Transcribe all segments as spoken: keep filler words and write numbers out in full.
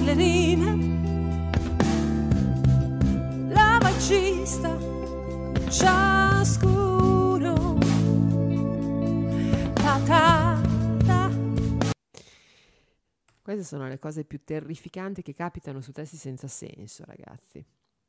le rime, la magista, ciascuno patata. Queste sono le cose più terrificanti che capitano su testi senza senso, ragazzi.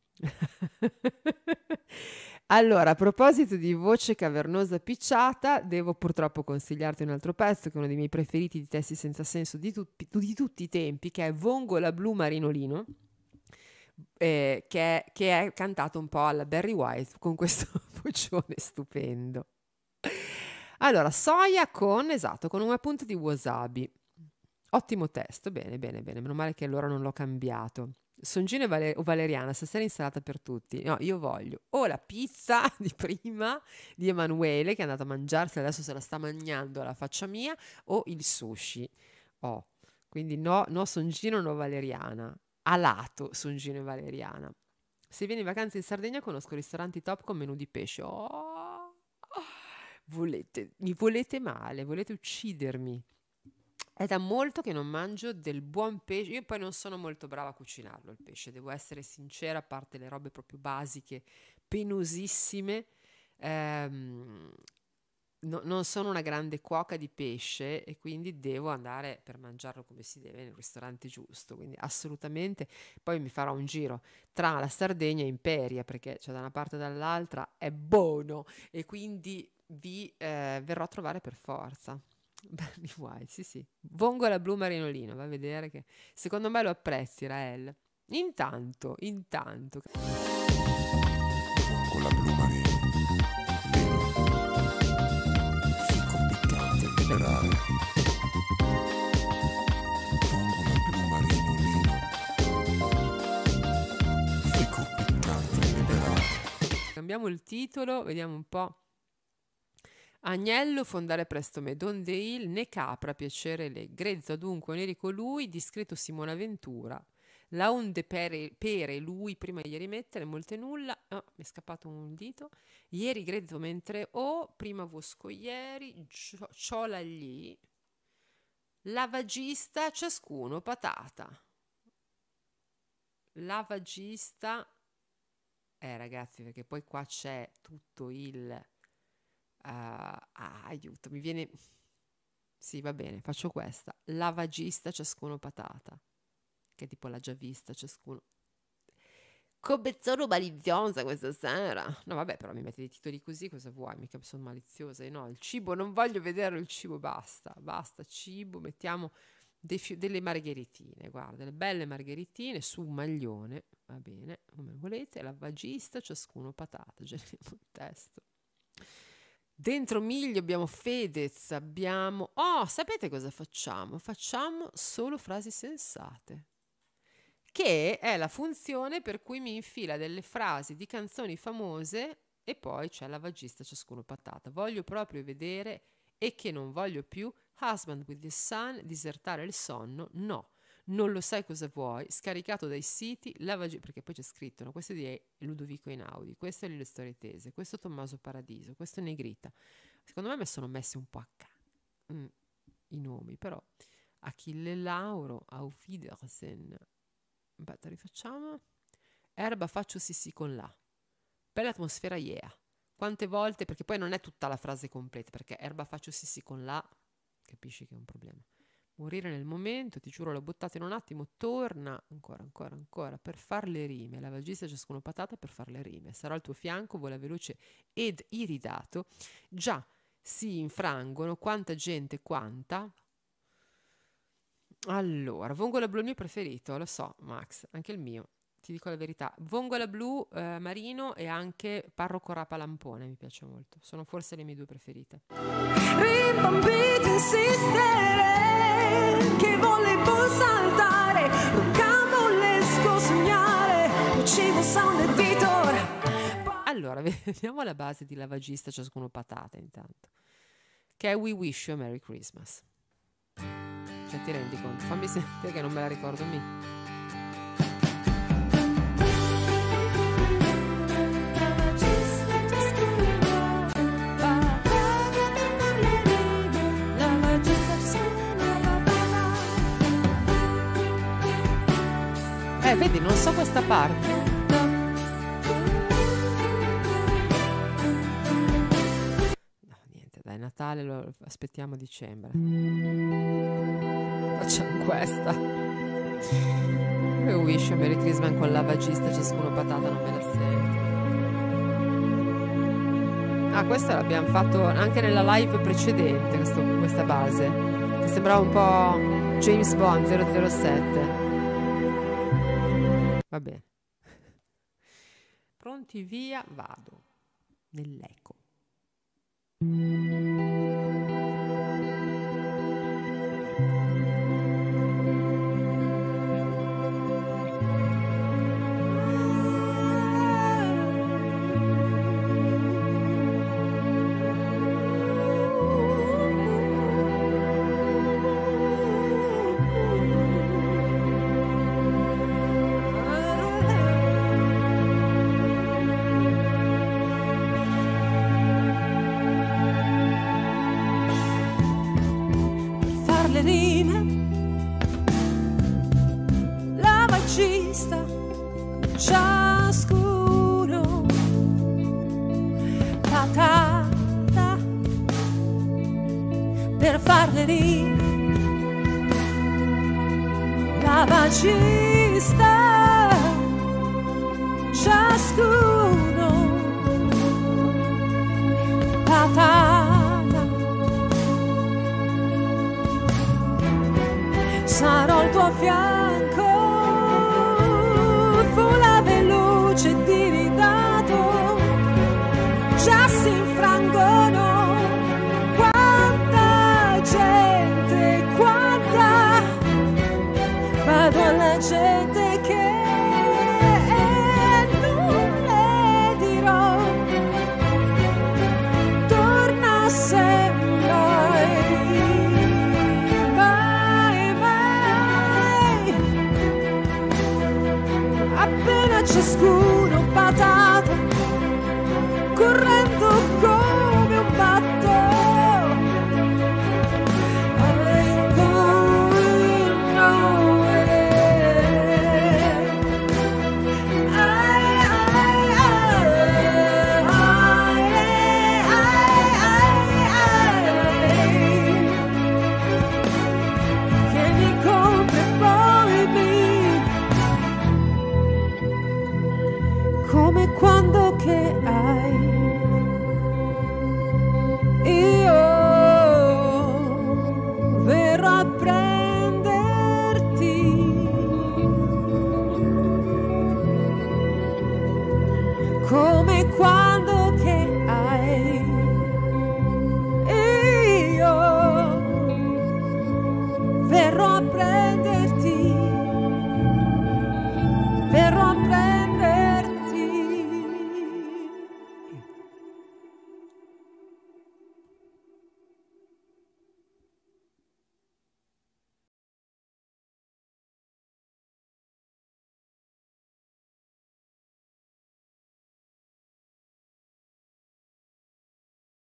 Allora, a proposito di voce cavernosa picciata, devo purtroppo consigliarti un altro pezzo che è uno dei miei preferiti di testi senza senso di, tu- di tutti i tempi, che è Vongola Blu Marinolino, eh, che, è, che è cantato un po' alla Barry White con questo vocione stupendo. Allora, Soia con, esatto, con una punta di wasabi. Ottimo testo, bene, bene, bene, meno male che allora non l'ho cambiato. Songino Vale- o Valeriana, stasera insalata per tutti. No, io voglio o la pizza di prima di Emanuele, che è andato a mangiarsi, adesso se la sta mangiando alla faccia mia, o il sushi. Oh, quindi no, no Songino, no Valeriana. A lato Songino e Valeriana. Se vieni in vacanza in Sardegna conosco ristoranti top con menù di pesce. Oh, volete, mi volete male, volete uccidermi. È da molto che non mangio del buon pesce. Io poi non sono molto brava a cucinarlo il pesce, devo essere sincera, a parte le robe proprio basiche, penosissime. Ehm, no- non sono una grande cuoca di pesce e quindi devo andare per mangiarlo come si deve nel ristorante giusto. Quindi assolutamente. Poi mi farò un giro tra la Sardegna e Imperia, perché cioè, da una parte e dall'altra è buono e quindi vi eh, verrò a trovare per forza. Barry White, sì sì. Vongola Blu Marinolino, va a vedere che secondo me lo apprezzi, Rael. Intanto, intanto. Vongola Blu Marinolino, fico piccante liberale. Vongola Blu Marinolino, fico piccante liberale. Cambiamo il titolo, vediamo un po'. Agnello, fondare presto me, Donde il, né capra, piacere le, grezzo dunque neri colui, discreto Simona Ventura, la onde pere, pere lui, prima ieri mettere, molte nulla, oh, mi è scappato un dito, ieri grezzo mentre ho, prima vosco ieri, ciola gli, lavagista, ciascuno patata. Lavagista, eh ragazzi, perché poi qua c'è tutto il... Uh, ah, aiuto, mi viene... Sì, va bene, faccio questa. Lavagista, ciascuno patata. Che è tipo la già vista, ciascuno... Cobezzone maliziosa questa sera. No, vabbè, però mi metti dei titoli così, cosa vuoi? Mica sono maliziosa. No, il cibo, non voglio vedere il cibo, basta. Basta, cibo, mettiamo dei fi- delle margheritine, guarda, delle belle margheritine su un maglione, va bene, come volete. Lavagista, ciascuno patata. Generiamo il testo. Dentro Miglio abbiamo Fedez, abbiamo... Oh, sapete cosa facciamo? Facciamo solo frasi sensate, che è la funzione per cui mi infila delle frasi di canzoni famose e poi c'è lavagista, ciascuno patata. Voglio proprio vedere e che non voglio più Husband with the Sun, disertare il sonno, no. Non lo sai cosa vuoi, scaricato dai siti, lavagi... perché poi c'è scritto, no? Questo è di Ludovico Einaudi, questo è Le Storie Tese, questo è Tommaso Paradiso, questo è Negrita. Secondo me mi sono messi un po' a ca... mm, i nomi, però Achille Lauro, Auf Wiedersehen. Aspetta, rifacciamo. Erba faccio sì sì con la. Bella atmosfera, yeah. Quante volte, perché poi non è tutta la frase completa, perché erba faccio sì sì con la, capisci che è un problema. Morire nel momento, ti giuro l'ho buttato in un attimo, torna, ancora, ancora, ancora, per far le rime, lavagista ciascuno patata per far le rime, sarà al tuo fianco, vola veloce ed iridato, già si infrangono, quanta gente, quanta. Allora, Vongola Blu è il mio preferito, lo so, Max, anche il mio, ti dico la verità. Vongola Blu, eh, Marino e anche Parroco Rapa Lampone, mi piace molto, sono forse le mie due preferite. Rimbambito insistere che volevo saltare, rocambolesco sognare, uccivo sound editor. Allora, vediamo la base di lavagista ciascuno patata intanto, che è We Wish You a Merry Christmas. Cioè, ti rendi conto? Fammi sentire che non me la ricordo mi. Eh, vedi, non so questa parte. No, niente, dai, Natale lo aspettiamo a dicembre. Facciamo questa. We wish a Merry Christmas con lavagista, ciascuno patata, non me la sento. Ah, questa l'abbiamo fatto anche nella live precedente, questo- questa base. Che sembrava un po' James Bond zero zero sette. Va bene. Pronti, via, vado. Nell'eco. Far le rime, lavagista, ciascuno patata. Per far le rime, lavagista, ciascuno patata. Sarò al tuo fianco, fu la veloce di ridato, già si infrangono, quanta gente, quanta, vado alla gente che non le dirò, torna sempre, mai, mai, appena ciascuno patata.